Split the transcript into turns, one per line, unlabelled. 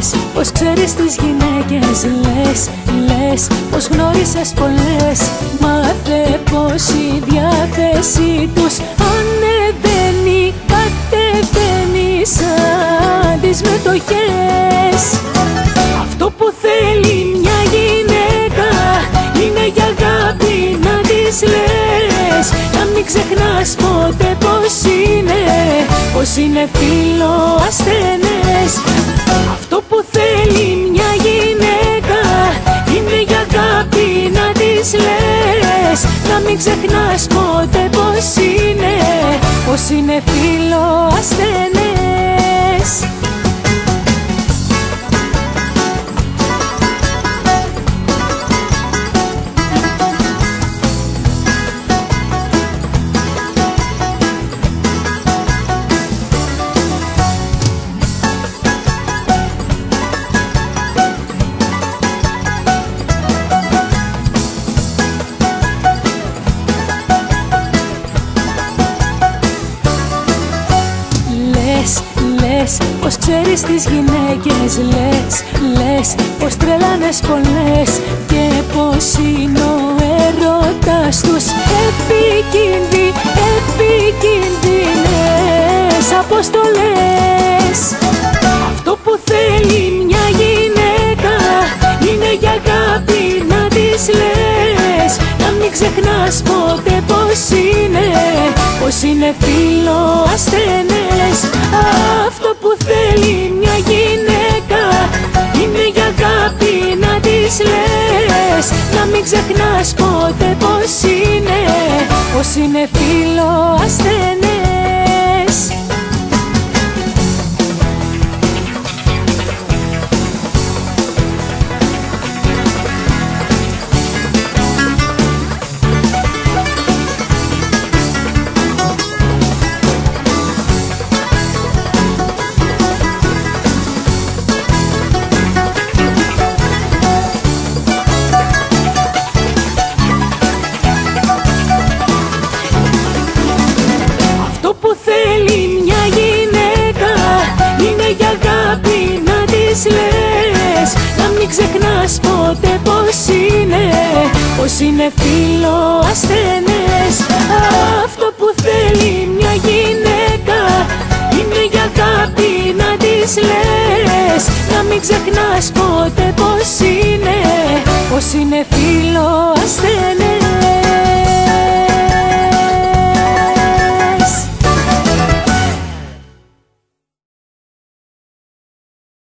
πως ξέρεις τις γυναίκες. Λες πως γνώρισες πολλές. Μάθε πως η διάθεση τους ανεβαίνει, κατεβαίνει σαν τις μετοχές. Αυτό που θέλει μια γυναίκα είναι για αγάπη να της λες. Να μην ξεχνάς ποτέ πως είναι φίλο ασθενές. Αυτό που θέλει μια γυναίκα είναι για αγάπη να της λες. Να μην ξεχνάς ποτέ πως είναι φίλο ασθενές. Λες πως ξέρεις τις γυναίκες. Λες πως τρελάνες πολλές και πως είναι ο έρωτας τους επικίνδυνες αποστολές. Αυτό που θέλει μια γυναίκα είναι για αγάπη να της λες. Να μην ξεχνάς ποτέ πως είναι φίλο ασθενές. Αυτό που θέλει μια γυναίκα είναι για αγάπη να της λες. Να μην ξεχνάς ποτέ πως είναι φίλο ασθενές. Να μην ξεχνάς ποτέ πως είναι φίλο ασθενές. Αυτό που θέλει μια γυναίκα είναι για αγάπη να της λες. Να μην ξεχνάς ποτέ πως είναι φίλο ασθενές.